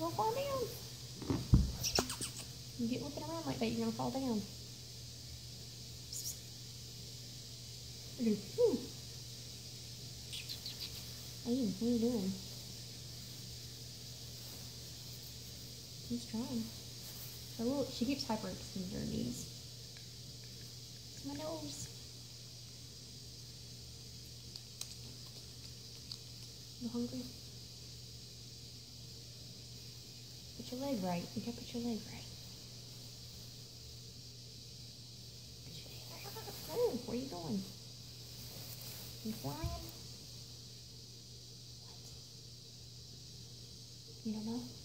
Don't fall down. You get whipping around like that, you're gonna fall down. Aiden, what are you doing? He's trying. Oh, she keeps hyperextending her knees. It's my nose. You hungry? Put your leg right. You gotta put your leg right. Oh, where are you going? You flying? What? You don't know?